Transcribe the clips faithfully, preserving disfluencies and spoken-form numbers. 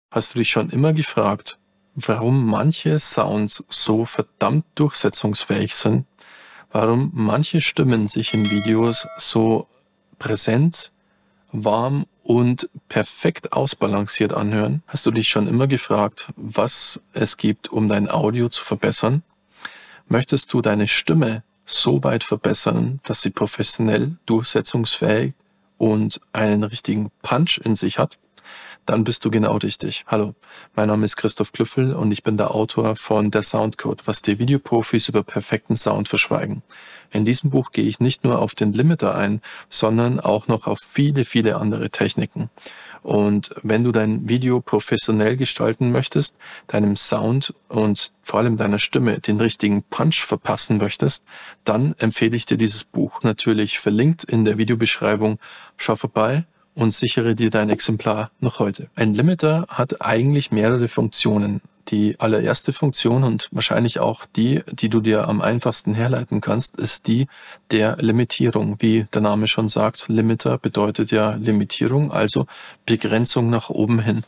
Hast du dich schon immer gefragt, warum manche Sounds so verdammt durchsetzungsfähig sind? Warum manche Stimmen sich in Videos so präsent, warm und perfekt ausbalanciert anhören? Hast du dich schon immer gefragt, was es gibt, um dein Audio zu verbessern? Möchtest du deine Stimme so weit verbessern, dass sie professionell, durchsetzungsfähig und einen richtigen Punch in sich hat? Dann bist du genau richtig. Hallo, mein Name ist Christoph Klüffel und ich bin der Autor von Der Soundcode, was die Videoprofis über perfekten Sound verschweigen. In diesem Buch gehe ich nicht nur auf den Limiter ein, sondern auch noch auf viele, viele andere Techniken. Und wenn du dein Video professionell gestalten möchtest, deinem Sound und vor allem deiner Stimme den richtigen Punch verpassen möchtest, dann empfehle ich dir dieses Buch. Natürlich verlinkt in der Videobeschreibung. Schau vorbei und sichere dir dein Exemplar noch heute. Ein Limiter hat eigentlich mehrere Funktionen. Die allererste Funktion und wahrscheinlich auch die, die du dir am einfachsten herleiten kannst, ist die der Limitierung. Wie der Name schon sagt, Limiter bedeutet ja Limitierung, also Begrenzung nach oben hin.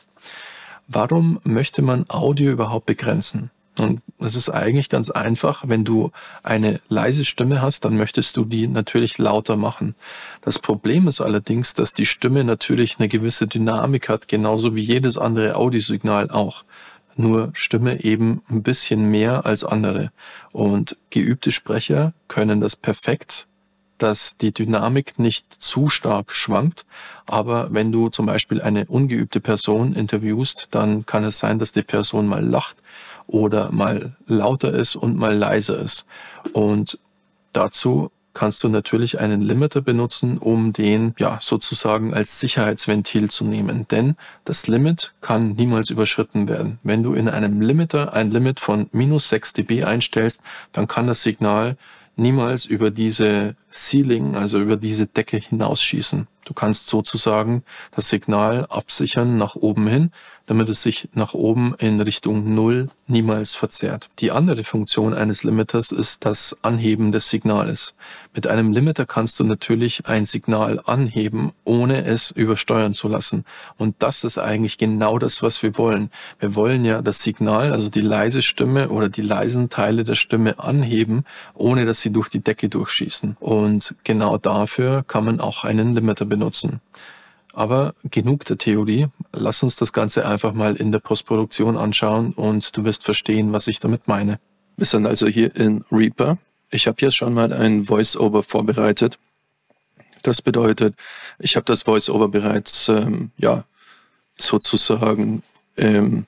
Warum möchte man Audio überhaupt begrenzen? Und das ist eigentlich ganz einfach. Wenn du eine leise Stimme hast, dann möchtest du die natürlich lauter machen. Das Problem ist allerdings, dass die Stimme natürlich eine gewisse Dynamik hat, genauso wie jedes andere Audiosignal auch. Nur Stimme eben ein bisschen mehr als andere. Und geübte Sprecher können das perfekt, dass die Dynamik nicht zu stark schwankt. Aber wenn du zum Beispiel eine ungeübte Person interviewst, dann kann es sein, dass die Person mal lacht oder mal lauter ist und mal leiser ist. Und dazu kannst du natürlich einen Limiter benutzen, um den ja sozusagen als Sicherheitsventil zu nehmen. Denn das Limit kann niemals überschritten werden. Wenn du in einem Limiter ein Limit von minus sechs dB einstellst, dann kann das Signal niemals über diese Ceiling, also über diese Decke hinausschießen. Du kannst sozusagen das Signal absichern nach oben hin, damit es sich nach oben in Richtung Null niemals verzerrt. Die andere Funktion eines Limiters ist das Anheben des Signales. Mit einem Limiter kannst du natürlich ein Signal anheben, ohne es übersteuern zu lassen. Und das ist eigentlich genau das, was wir wollen. Wir wollen ja das Signal, also die leise Stimme oder die leisen Teile der Stimme anheben, ohne dass sie durch die Decke durchschießen. Und genau dafür kann man auch einen Limiter benutzen. Aber genug der Theorie, lass uns das Ganze einfach mal in der Postproduktion anschauen und du wirst verstehen, was ich damit meine. Wir sind also hier in Reaper. Ich habe jetzt schon mal ein Voice-Over vorbereitet. Das bedeutet, ich habe das Voice-Over bereits ähm, ja, sozusagen ähm,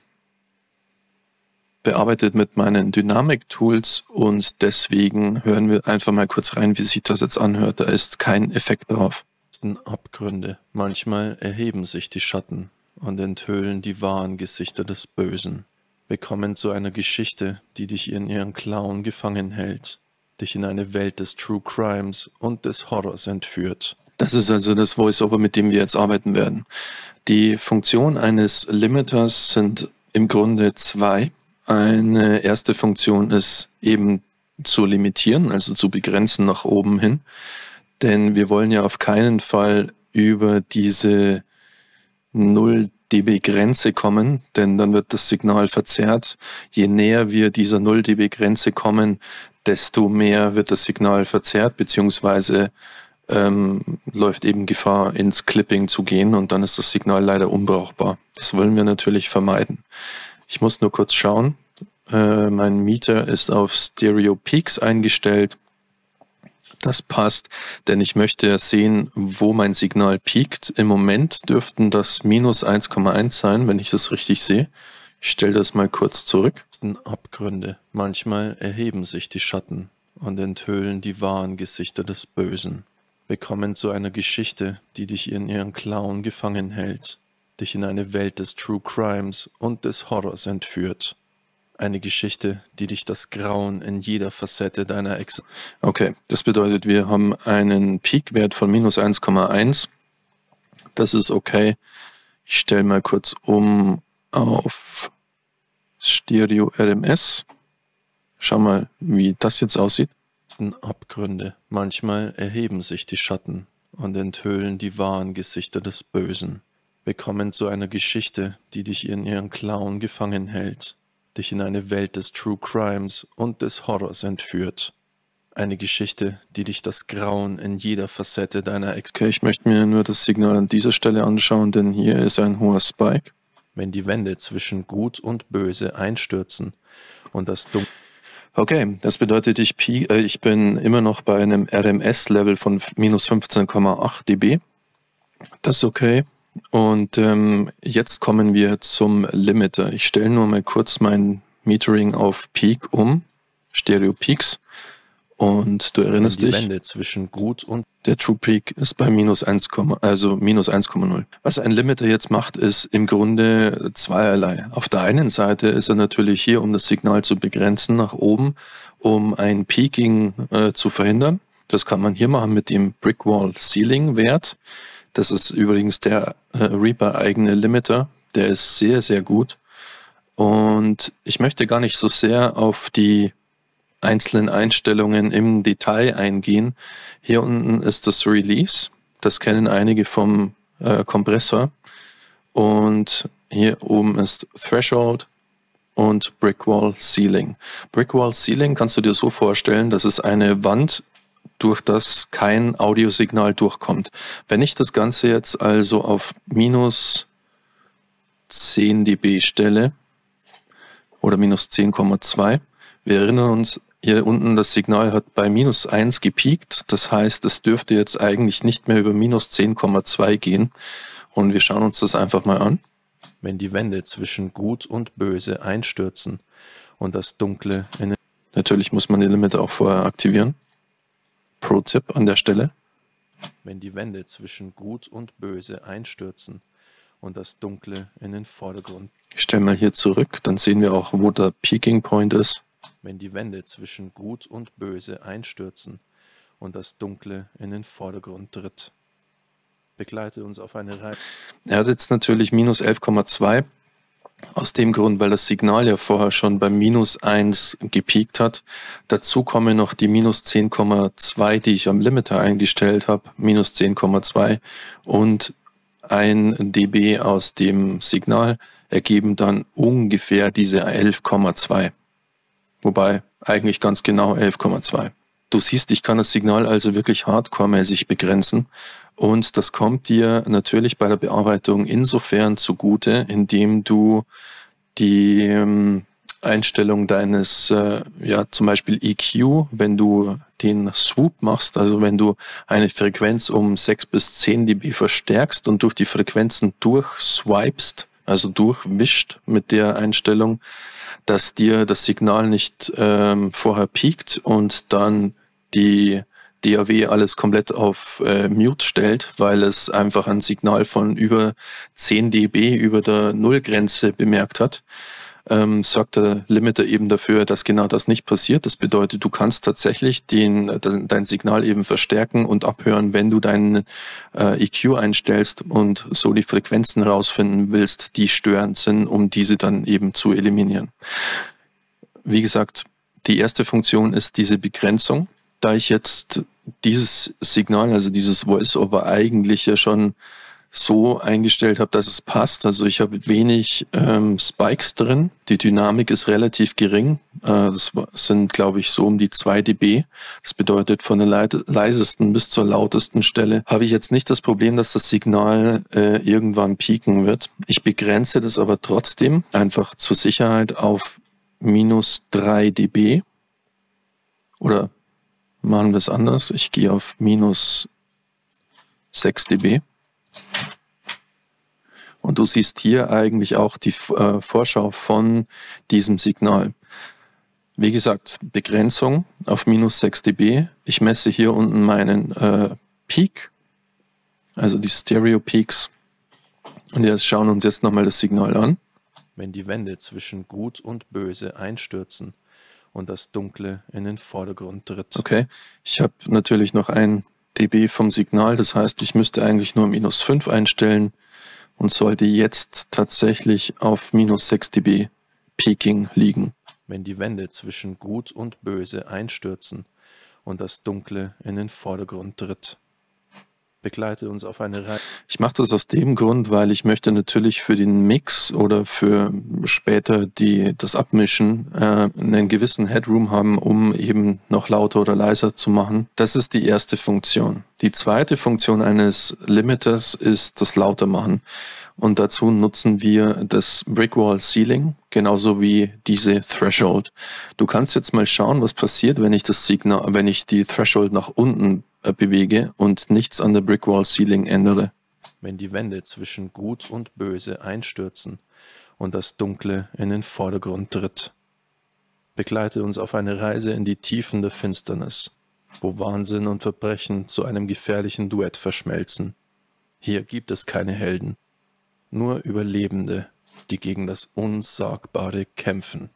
bearbeitet mit meinen Dynamik-Tools und deswegen hören wir einfach mal kurz rein, wie sich das jetzt anhört. Da ist kein Effekt drauf. Abgründe. Manchmal erheben sich die Schatten und enthüllen die wahren Gesichter des Bösen. Wir kommen zu einer Geschichte, die dich in ihren Klauen gefangen hält, dich in eine Welt des True Crimes und des Horrors entführt. Das ist also das Voice-Over, mit dem wir jetzt arbeiten werden. Die Funktion eines Limiters sind im Grunde zwei. Eine erste Funktion ist eben zu limitieren, also zu begrenzen nach oben hin. Denn wir wollen ja auf keinen Fall über diese null dB Grenze kommen, denn dann wird das Signal verzerrt. Je näher wir dieser null dB Grenze kommen, desto mehr wird das Signal verzerrt, beziehungsweise ähm, läuft eben Gefahr, ins Clipping zu gehen und dann ist das Signal leider unbrauchbar. Das wollen wir natürlich vermeiden. Ich muss nur kurz schauen. Äh, mein Meter ist auf Stereo Peaks eingestellt. Das passt, denn ich möchte sehen, wo mein Signal piekt. Im Moment dürften das minus eins Komma eins sein, wenn ich das richtig sehe. Ich stelle das mal kurz zurück. Abgründe. Manchmal erheben sich die Schatten und enthüllen die wahren Gesichter des Bösen. Wir kommen zu einer Geschichte, die dich in ihren Klauen gefangen hält, dich in eine Welt des True Crimes und des Horrors entführt. Eine Geschichte, die dich das Grauen in jeder Facette deiner Ex... Okay, das bedeutet, wir haben einen Peakwert von minus eins Komma eins. Das ist okay. Ich stelle mal kurz um auf Stereo R M S. Schau mal, wie das jetzt aussieht. Abgründe. Manchmal erheben sich die Schatten und enthüllen die wahren Gesichter des Bösen. bekommen zu einer Geschichte, die dich in ihren Klauen gefangen hält, dich in eine Welt des True Crimes und des Horrors entführt. Eine Geschichte, die dich das Grauen in jeder Facette deiner Ex... Okay, ich möchte mir nur das Signal an dieser Stelle anschauen, denn hier ist ein hoher Spike. Wenn die Wände zwischen Gut und Böse einstürzen und das Dunkel... Okay, das bedeutet, ich, peak, äh, ich bin immer noch bei einem R M S-Level von minus fünfzehn Komma acht dB. Das ist okay. Und ähm, jetzt kommen wir zum Limiter. Ich stelle nur mal kurz mein Metering auf Peak um, Stereo Peaks. Und du erinnerst Wenn die dich, Wände zwischen Gut und der True Peak ist bei minus eins, also minus eins Komma null. Was ein Limiter jetzt macht, ist im Grunde zweierlei. Auf der einen Seite ist er natürlich hier, um das Signal zu begrenzen nach oben, um ein Peaking äh, zu verhindern. Das kann man hier machen mit dem Brickwall Ceiling Wert. Das ist übrigens der äh, Reaper eigene Limiter. Der ist sehr, sehr gut. Und ich möchte gar nicht so sehr auf die einzelnen Einstellungen im Detail eingehen. Hier unten ist das Release. Das kennen einige vom äh, Kompressor. Und hier oben ist Threshold und Brickwall Ceiling. Brickwall Ceiling kannst du dir so vorstellen, das ist eine Wand, durch das kein Audiosignal durchkommt. Wenn ich das Ganze jetzt also auf minus zehn dB stelle oder minus zehn Komma zwei, wir erinnern uns, hier unten das Signal hat bei minus eins gepiekt. Das heißt, es dürfte jetzt eigentlich nicht mehr über minus zehn Komma zwei gehen. Und wir schauen uns das einfach mal an. Wenn die Wände zwischen Gut und Böse einstürzen und das Dunkle in... Natürlich muss man den Limiter auch vorher aktivieren. Pro-Tipp an der Stelle. Wenn die Wände zwischen Gut und Böse einstürzen und das Dunkle in den Vordergrund... Ich stelle mal hier zurück, dann sehen wir auch, wo der Peaking Point ist. Wenn die Wände zwischen Gut und Böse einstürzen und das Dunkle in den Vordergrund tritt. Begleite uns auf eine Reise. Er hat jetzt natürlich minus elf Komma zwei. Aus dem Grund, weil das Signal ja vorher schon bei minus eins gepiekt hat. Dazu kommen noch die minus zehn Komma zwei, die ich am Limiter eingestellt habe. minus zehn Komma zwei und ein dB aus dem Signal ergeben dann ungefähr diese elf Komma zwei. Wobei eigentlich ganz genau elf Komma zwei. Du siehst, ich kann das Signal also wirklich hardcore-mäßig begrenzen und das kommt dir natürlich bei der Bearbeitung insofern zugute, indem du die ähm, Einstellung deines, äh, ja zum Beispiel E Q, wenn du den Swoop machst, also wenn du eine Frequenz um sechs bis zehn dB verstärkst und durch die Frequenzen durchswipest, also durchwischt mit der Einstellung, dass dir das Signal nicht ähm, vorher piekt und dann die D A W alles komplett auf äh, Mute stellt, weil es einfach ein Signal von über zehn dB über der Nullgrenze bemerkt hat, ähm, sorgt der Limiter eben dafür, dass genau das nicht passiert. Das bedeutet, du kannst tatsächlich den, dein Signal eben verstärken und abhören, wenn du deinen äh, E Q einstellst und so die Frequenzen rausfinden willst, die störend sind, um diese dann eben zu eliminieren. Wie gesagt, die erste Funktion ist diese Begrenzung. Da ich jetzt dieses Signal, also dieses Voice-Over eigentlich ja schon so eingestellt habe, dass es passt. Also ich habe wenig ähm, Spikes drin. Die Dynamik ist relativ gering. Äh, das sind, glaube ich, so um die zwei dB. Das bedeutet, von der leisesten bis zur lautesten Stelle habe ich jetzt nicht das Problem, dass das Signal äh, irgendwann pieken wird. Ich begrenze das aber trotzdem einfach zur Sicherheit auf minus drei dB. Oder machen wir es anders. Ich gehe auf minus sechs dB. Und du siehst hier eigentlich auch die äh, Vorschau von diesem Signal. Wie gesagt, Begrenzung auf minus sechs dB. Ich messe hier unten meinen äh, Peak, also die Stereo Peaks. Und wir schauen uns jetzt nochmal das Signal an. Wenn die Wände zwischen Gut und Böse einstürzen und das Dunkle in den Vordergrund tritt. Okay, ich habe natürlich noch ein dB vom Signal, das heißt, ich müsste eigentlich nur minus fünf einstellen und sollte jetzt tatsächlich auf minus sechs dB Peaking liegen. Wenn die Wände zwischen Gut und Böse einstürzen und das Dunkle in den Vordergrund tritt. Begleite uns auf eine Reise. Ich mache das aus dem Grund, weil ich möchte natürlich für den Mix oder für später die, das Abmischen äh, einen gewissen Headroom haben, um eben noch lauter oder leiser zu machen. Das ist die erste Funktion. Die zweite Funktion eines Limiters ist das Lautermachen. Und dazu nutzen wir das Brickwall Ceiling, genauso wie diese Threshold. Du kannst jetzt mal schauen, was passiert, wenn ich das Signal, wenn ich die Threshold nach unten bewege und nichts an der Brickwall Ceiling ändere. Wenn die Wände zwischen Gut und Böse einstürzen und das Dunkle in den Vordergrund tritt. Begleite uns auf eine Reise in die Tiefen der Finsternis, wo Wahnsinn und Verbrechen zu einem gefährlichen Duett verschmelzen. Hier gibt es keine Helden, nur Überlebende, die gegen das Unsagbare kämpfen.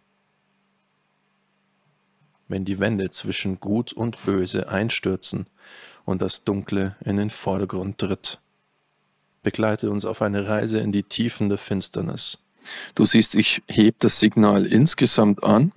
Wenn die Wände zwischen Gut und Böse einstürzen und das Dunkle in den Vordergrund tritt. Begleite uns auf eine Reise in die Tiefen der Finsternis. Du siehst, ich hebe das Signal insgesamt an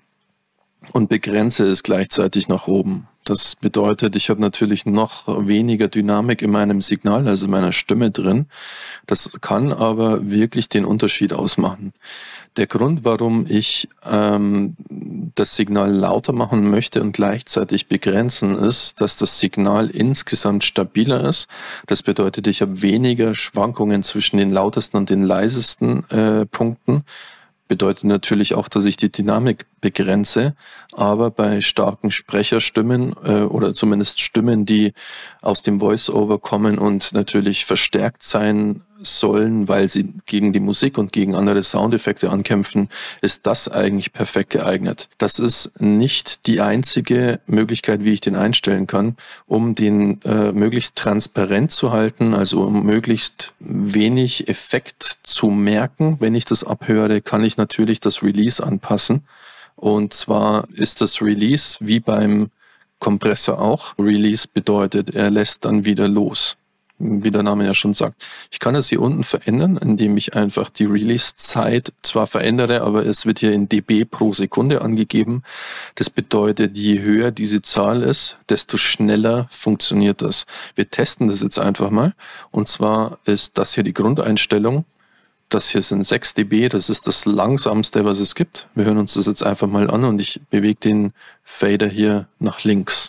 und begrenze es gleichzeitig nach oben. Das bedeutet, ich habe natürlich noch weniger Dynamik in meinem Signal, also meiner Stimme drin. Das kann aber wirklich den Unterschied ausmachen. Der Grund, warum ich ähm, das Signal lauter machen möchte und gleichzeitig begrenzen, ist, dass das Signal insgesamt stabiler ist. Das bedeutet, ich habe weniger Schwankungen zwischen den lautesten und den leisesten äh, Punkten. Bedeutet natürlich auch, dass ich die Dynamik begrenze, aber bei starken Sprecherstimmen äh, oder zumindest Stimmen, die aus dem Voice-Over kommen und natürlich verstärkt sein sollen, weil sie gegen die Musik und gegen andere Soundeffekte ankämpfen, ist das eigentlich perfekt geeignet. Das ist nicht die einzige Möglichkeit, wie ich den einstellen kann, um den äh, möglichst transparent zu halten, also um möglichst wenig Effekt zu merken. Wenn ich das abhöre, kann ich natürlich das Release anpassen. Und zwar ist das Release wie beim Kompressor auch. Release bedeutet, er lässt dann wieder los. Wie der Name ja schon sagt. Ich kann es hier unten verändern, indem ich einfach die Release-Zeit zwar verändere, aber es wird hier in dB pro Sekunde angegeben. Das bedeutet, je höher diese Zahl ist, desto schneller funktioniert das. Wir testen das jetzt einfach mal. Und zwar ist das hier die Grundeinstellung. Das hier sind sechs dB, das ist das langsamste, was es gibt. Wir hören uns das jetzt einfach mal an und ich bewege den Fader hier nach links.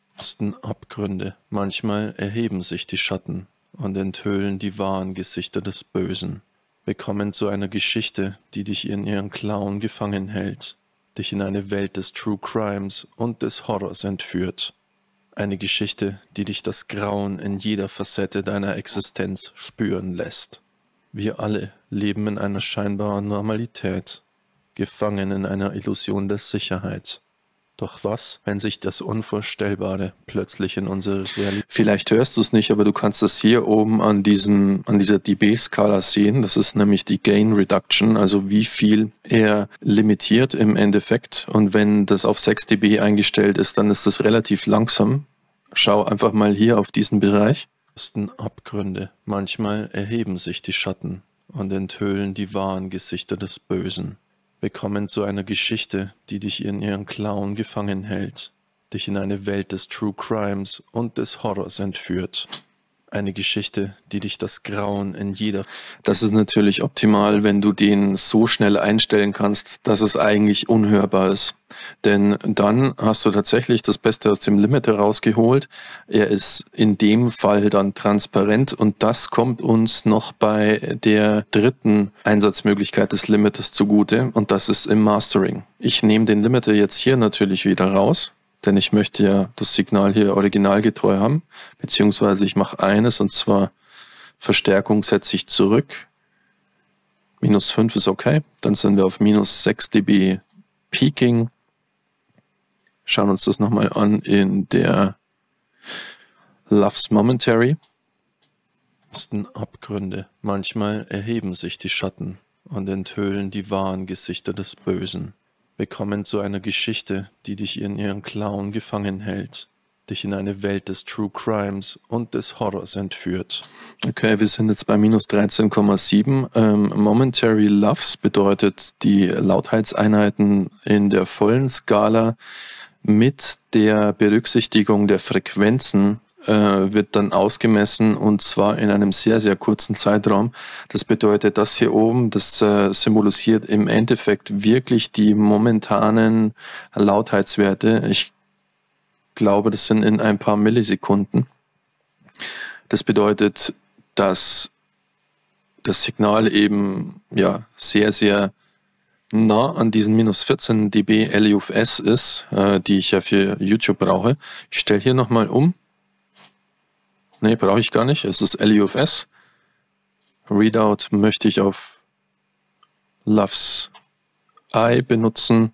Abgründe. Manchmal erheben sich die Schatten und enthüllen die wahren Gesichter des Bösen. Wir kommen zu einer Geschichte, die dich in ihren Klauen gefangen hält, dich in eine Welt des True Crimes und des Horrors entführt. Eine Geschichte, die dich das Grauen in jeder Facette deiner Existenz spüren lässt. Wir alle leben in einer scheinbaren Normalität, gefangen in einer Illusion der Sicherheit. Doch was, wenn sich das Unvorstellbare plötzlich in unsere Realität... Vielleicht hörst du es nicht, aber du kannst das hier oben an diesem, an dieser dB-Skala sehen. Das ist nämlich die Gain Reduction, also wie viel er limitiert im Endeffekt. Und wenn das auf sechs dB eingestellt ist, dann ist das relativ langsam. Schau einfach mal hier auf diesen Bereich. Abgründe. Manchmal erheben sich die Schatten und enthüllen die wahren Gesichter des Bösen. Wir kommen zu einer Geschichte, die dich in ihren Klauen gefangen hält, dich in eine Welt des True Crimes und des Horrors entführt. Eine Geschichte, die dich das Grauen in jeder... Das ist natürlich optimal, wenn du den so schnell einstellen kannst, dass es eigentlich unhörbar ist. Denn dann hast du tatsächlich das Beste aus dem Limiter rausgeholt. Er ist in dem Fall dann transparent und das kommt uns noch bei der dritten Einsatzmöglichkeit des Limiters zugute und das ist im Mastering. Ich nehme den Limiter jetzt hier natürlich wieder raus, denn ich möchte ja das Signal hier originalgetreu haben, beziehungsweise ich mache eines und zwar Verstärkung setze ich zurück. minus fünf ist okay, dann sind wir auf minus sechs dB Peaking. Schauen uns das nochmal an in der Love's Momentary. Abgründe. Manchmal erheben sich die Schatten und enthüllen die wahren Gesichter des Bösen. Wir kommen zu einer Geschichte, die dich in ihren Klauen gefangen hält, dich in eine Welt des True Crimes und des Horrors entführt. Okay, wir sind jetzt bei minus dreizehn Komma sieben. Ähm, Momentary Loves bedeutet die Lautheitseinheiten in der vollen Skala mit der Berücksichtigung der Frequenzen äh, wird dann ausgemessen und zwar in einem sehr, sehr kurzen Zeitraum. Das bedeutet, das hier oben, das äh, symbolisiert im Endeffekt wirklich die momentanen Lautheitswerte. Ich glaube, das sind in ein paar Millisekunden. Das bedeutet, dass das Signal eben ja sehr, sehr nah an diesen minus vierzehn dB L U F S ist, äh, die ich ja für YouTube brauche. Ich stelle hier nochmal um. Ne, brauche ich gar nicht. Es ist L U F S. Readout möchte ich auf Loves Eye benutzen.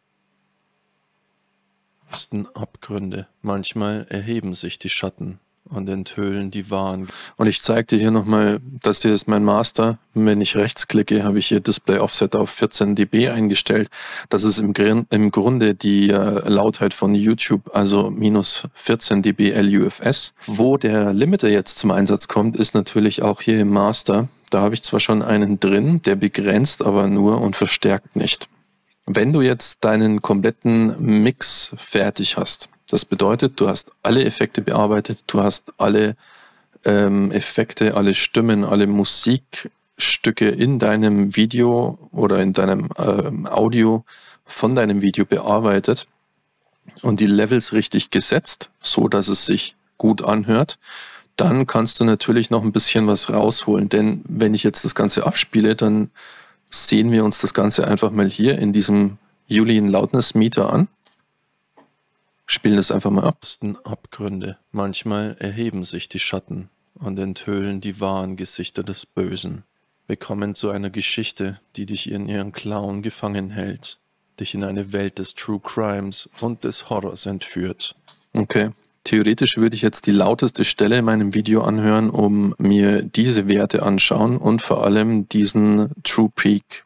Abgründe. Manchmal erheben sich die Schatten und enthüllen die wahren. Und ich zeige dir hier nochmal, das hier ist mein Master. Wenn ich rechts klicke, habe ich hier Display Offset auf vierzehn dB eingestellt. Das ist im, im Grunde die äh, Lautheit von YouTube, also minus vierzehn dB L U F S. Wo der Limiter jetzt zum Einsatz kommt, ist natürlich auch hier im Master. Da habe ich zwar schon einen drin, der begrenzt aber nur und verstärkt nicht. Wenn du jetzt deinen kompletten Mix fertig hast, das bedeutet, du hast alle Effekte bearbeitet, du hast alle ähm, Effekte, alle Stimmen, alle Musikstücke in deinem Video oder in deinem ähm, Audio von deinem Video bearbeitet und die Levels richtig gesetzt, so dass es sich gut anhört, dann kannst du natürlich noch ein bisschen was rausholen. Denn wenn ich jetzt das Ganze abspiele, dann sehen wir uns das Ganze einfach mal hier in diesem Julian Loudness Meter an. Spielen das einfach mal ab. Abgründe. Manchmal erheben sich die Schatten und enthüllen die wahren Gesichter des Bösen. Wir kommen zu einer Geschichte, die dich in ihren Klauen gefangen hält, dich in eine Welt des True Crimes und des Horrors entführt. Okay. Theoretisch würde ich jetzt die lauteste Stelle in meinem Video anhören, um mir diese Werte anschauen und vor allem diesen True Peak.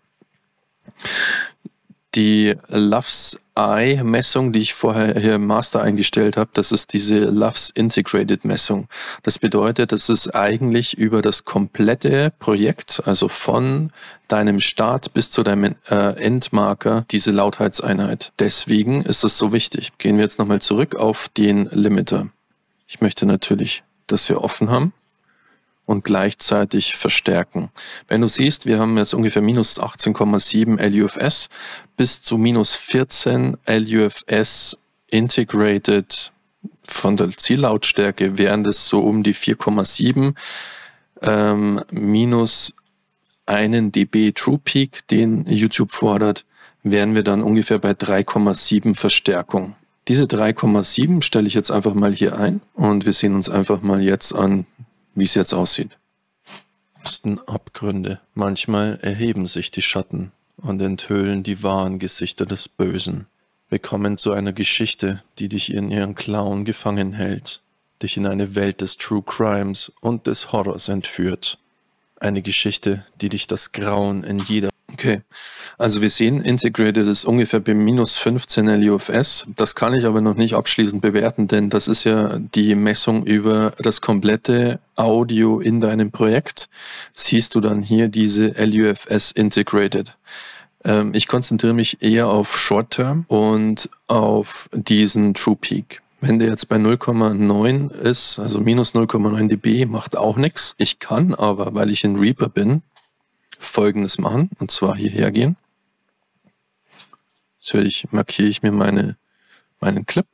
Die Loves Eye Messung, die ich vorher hier im Master eingestellt habe, das ist diese Loves Integrated Messung. Das bedeutet, das ist eigentlich über das komplette Projekt, also von deinem Start bis zu deinem äh, Endmarker, diese Lautheitseinheit. Deswegen ist das so wichtig. Gehen wir jetzt nochmal zurück auf den Limiter. Ich möchte natürlich das hier offen haben und gleichzeitig verstärken. Wenn du siehst, wir haben jetzt ungefähr minus achtzehn Komma sieben L U F S bis zu minus vierzehn L U F S integrated von der Ziellautstärke, wären das so um die vier Komma sieben ähm, minus einen dB True Peak, den YouTube fordert, wären wir dann ungefähr bei drei Komma sieben Verstärkung. Diese drei Komma sieben stelle ich jetzt einfach mal hier ein und wir sehen uns einfach mal jetzt an, wie es jetzt aussieht. Abgründe. Manchmal erheben sich die Schatten und enthüllen die wahren Gesichter des Bösen. Wir kommen zu einer Geschichte, die dich in ihren Klauen gefangen hält, dich in eine Welt des True Crimes und des Horrors entführt. Eine Geschichte, die dich das Grauen in jeder... Okay, also wir sehen, Integrated ist ungefähr bei minus fünfzehn L U F S. Das kann ich aber noch nicht abschließend bewerten, denn das ist ja die Messung über das komplette Audio in deinem Projekt. Siehst du dann hier diese L U F S Integrated. Ähm, ich konzentriere mich eher auf Short Term und auf diesen True Peak. Wenn der jetzt bei null Komma neun ist, also minus null Komma neun dB, macht auch nichts. Ich kann aber, weil ich in Reaper bin, Folgendes machen, und zwar hierher gehen. Natürlich markiere ich mir meine, meinen Clip,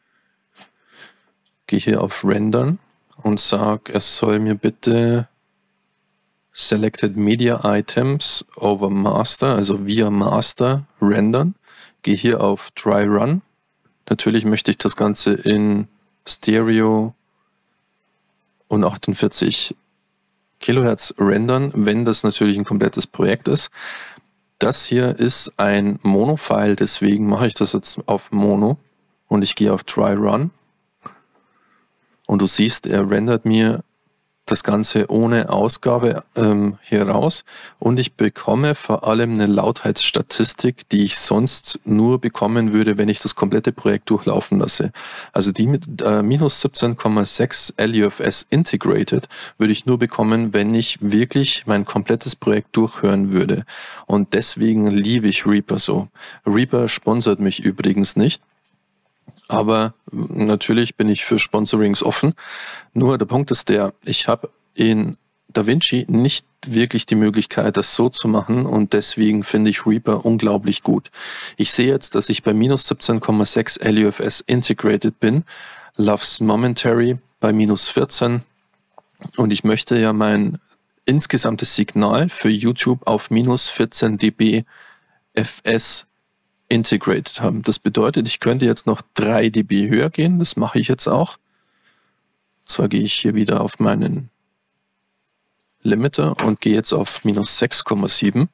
gehe hier auf Rendern und sage, es soll mir bitte Selected Media Items over Master, also via Master rendern. Gehe hier auf Dry Run. Natürlich möchte ich das Ganze in Stereo und achtundvierzig Kilohertz rendern, wenn das natürlich ein komplettes Projekt ist. Das hier ist ein Mono-File, deswegen mache ich das jetzt auf Mono und ich gehe auf Dry Run und du siehst, er rendert mir das Ganze ohne Ausgabe ähm, hier raus und ich bekomme vor allem eine Lautheitsstatistik, die ich sonst nur bekommen würde, wenn ich das komplette Projekt durchlaufen lasse. Also die mit äh, minus siebzehn Komma sechs L U F S Integrated würde ich nur bekommen, wenn ich wirklich mein komplettes Projekt durchhören würde. Und deswegen liebe ich Reaper so. Reaper sponsert mich übrigens nicht. Aber natürlich bin ich für Sponsorings offen. Nur der Punkt ist der, ich habe in DaVinci nicht wirklich die Möglichkeit, das so zu machen, und deswegen finde ich Reaper unglaublich gut. Ich sehe jetzt, dass ich bei minus siebzehn Komma sechs L U F S integrated bin, Loves Momentary bei minus vierzehn, und ich möchte ja mein insgesamtes Signal für YouTube auf minus vierzehn dB F S integrated haben. Das bedeutet, ich könnte jetzt noch drei dB höher gehen, das mache ich jetzt auch. Zwar gehe ich hier wieder auf meinen Limiter und gehe jetzt auf minus sechs Komma sieben.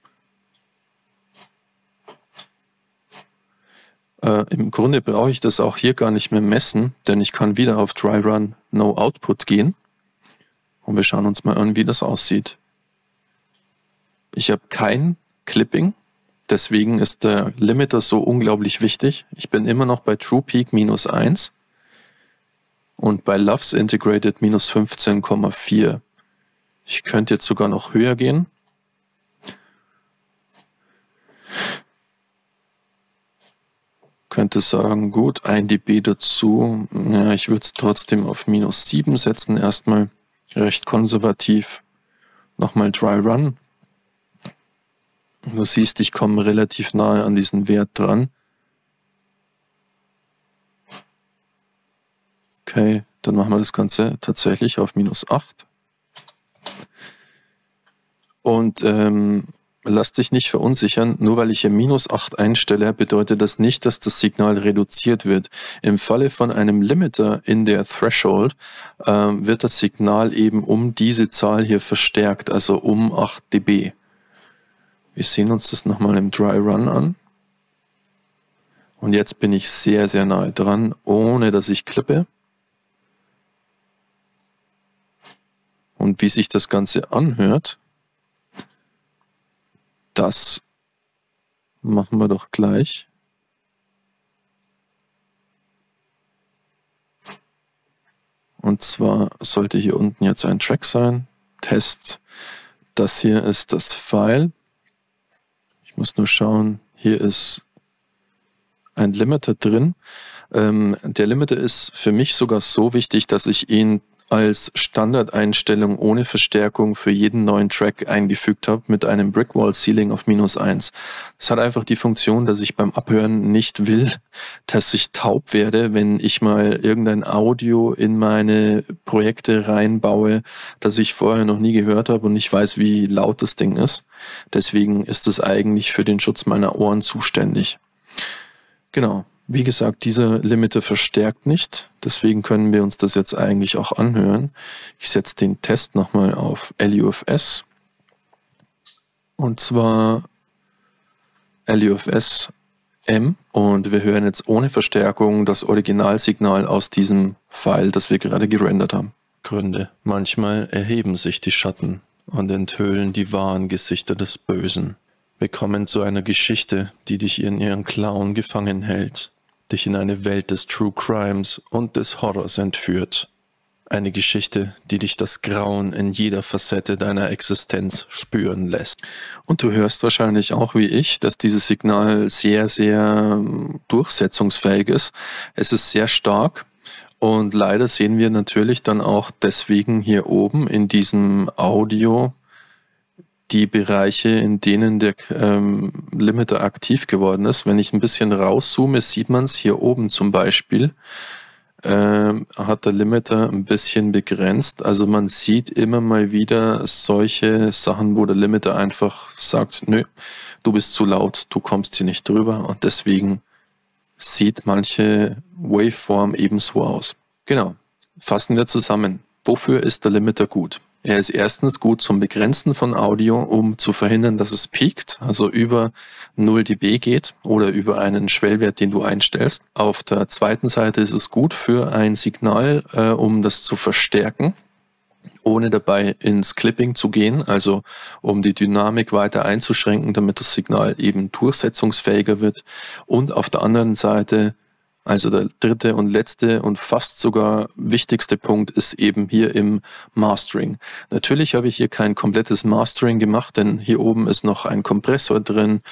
Äh, Im Grunde brauche ich das auch hier gar nicht mehr messen, denn ich kann wieder auf Dry Run No Output gehen und wir schauen uns mal an, wie das aussieht. Ich habe kein Clipping, deswegen ist der Limiter so unglaublich wichtig. Ich bin immer noch bei True Peak minus eins und bei Loves Integrated minus fünfzehn Komma vier. Ich könnte jetzt sogar noch höher gehen. Könnte sagen, gut, ein dB dazu. Ja, ich würde es trotzdem auf minus sieben setzen, erstmal recht konservativ. Nochmal Dry Run. Du siehst, ich komme relativ nahe an diesen Wert dran. Okay, dann machen wir das Ganze tatsächlich auf minus acht. Und ähm, lass dich nicht verunsichern, nur weil ich hier minus acht einstelle, bedeutet das nicht, dass das Signal reduziert wird. Im Falle von einem Limiter in der Threshold ähm, wird das Signal eben um diese Zahl hier verstärkt, also um acht dB. Wir sehen uns das nochmal im Dry Run an. Und jetzt bin ich sehr, sehr nahe dran, ohne dass ich klippe. Und wie sich das Ganze anhört, das machen wir doch gleich. Und zwar sollte hier unten jetzt ein Track sein. Test. Das hier ist das File. Ich muss nur schauen, hier ist ein Limiter drin. Ähm, der Limiter ist für mich sogar so wichtig, dass ich ihn als Standardeinstellung ohne Verstärkung für jeden neuen Track eingefügt habe mit einem Brickwall Ceiling auf minus eins. Das hat einfach die Funktion, dass ich beim Abhören nicht will, dass ich taub werde, wenn ich mal irgendein Audio in meine Projekte reinbaue, das ich vorher noch nie gehört habe und nicht weiß, wie laut das Ding ist. Deswegen ist es eigentlich für den Schutz meiner Ohren zuständig. Genau. Wie gesagt, dieser Limiter verstärkt nicht, deswegen können wir uns das jetzt eigentlich auch anhören. Ich setze den Test nochmal auf L U F S, und zwar L U F S M, und wir hören jetzt ohne Verstärkung das Originalsignal aus diesem File, das wir gerade gerendert haben. Gründe. Manchmal erheben sich die Schatten und enthüllen die wahren Gesichter des Bösen. Wir kommen zu einer Geschichte, die dich in ihren Klauen gefangen hält, dich in eine Welt des True Crimes und des Horrors entführt. Eine Geschichte, die dich das Grauen in jeder Facette deiner Existenz spüren lässt. Und du hörst wahrscheinlich auch wie ich, dass dieses Signal sehr, sehr durchsetzungsfähig ist. Es ist sehr stark, und leider sehen wir natürlich dann auch deswegen hier oben in diesem Audio die Bereiche, in denen der ähm, Limiter aktiv geworden ist. Wenn ich ein bisschen rauszoome, sieht man es hier oben zum Beispiel, ähm, hat der Limiter ein bisschen begrenzt. Also man sieht immer mal wieder solche Sachen, wo der Limiter einfach sagt, nö, du bist zu laut, du kommst hier nicht drüber, und deswegen sieht manche Waveform ebenso aus. Genau, fassen wir zusammen. Wofür ist der Limiter gut? Er ist erstens gut zum Begrenzen von Audio, um zu verhindern, dass es piekt, also über null dB geht oder über einen Schwellwert, den du einstellst. Auf der zweiten Seite ist es gut für ein Signal, äh, um das zu verstärken, ohne dabei ins Clipping zu gehen, also um die Dynamik weiter einzuschränken, damit das Signal eben durchsetzungsfähiger wird. Und auf der anderen Seite, also der dritte und letzte und fast sogar wichtigste Punkt, ist eben hier im Mastering. Natürlich habe ich hier kein komplettes Mastering gemacht, denn hier oben ist noch ein Kompressor drin,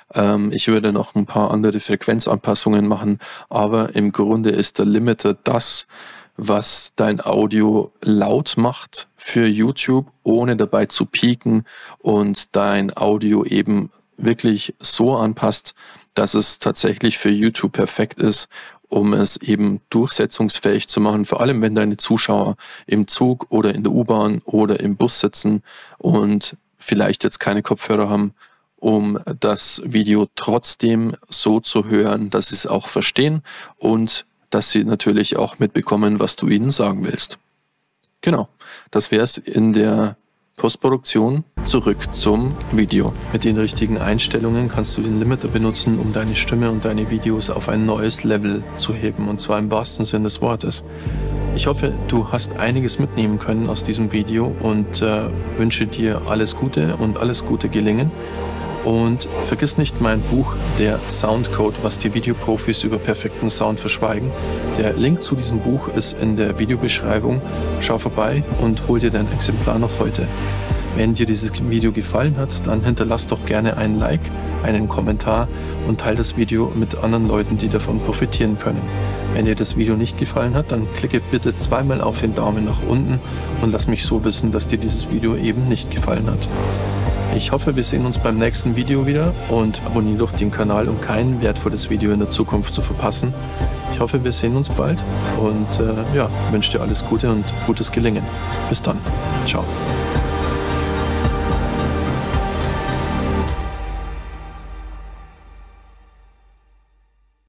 Ähm, ich würde noch ein paar andere Frequenzanpassungen machen, aber im Grunde ist der Limiter das, was dein Audio laut macht für YouTube, ohne dabei zu pieken und dein Audio eben wirklich so anpasst, dass es tatsächlich für YouTube perfekt ist, um es eben durchsetzungsfähig zu machen, vor allem wenn deine Zuschauer im Zug oder in der U-Bahn oder im Bus sitzen und vielleicht jetzt keine Kopfhörer haben, um das Video trotzdem so zu hören, dass sie es auch verstehen und dass sie natürlich auch mitbekommen, was du ihnen sagen willst. Genau, das wäre es in der Postproduktion. Zurück zum Video. Mit den richtigen Einstellungen kannst du den Limiter benutzen, um deine Stimme und deine Videos auf ein neues Level zu heben, und zwar im wahrsten Sinne des Wortes. Ich hoffe, du hast einiges mitnehmen können aus diesem Video und äh, wünsche dir alles Gute und alles gute Gelingen. Und vergiss nicht mein Buch, der Soundcode, was die Videoprofis über perfekten Sound verschweigen. Der Link zu diesem Buch ist in der Videobeschreibung. Schau vorbei und hol dir dein Exemplar noch heute. Wenn dir dieses Video gefallen hat, dann hinterlass doch gerne ein Like, einen Kommentar und teile das Video mit anderen Leuten, die davon profitieren können. Wenn dir das Video nicht gefallen hat, dann klicke bitte zweimal auf den Daumen nach unten und lass mich so wissen, dass dir dieses Video eben nicht gefallen hat. Ich hoffe, wir sehen uns beim nächsten Video wieder und abonniere doch den Kanal, um kein wertvolles Video in der Zukunft zu verpassen. Ich hoffe, wir sehen uns bald und äh, ja, wünsche dir alles Gute und gutes Gelingen. Bis dann. Ciao.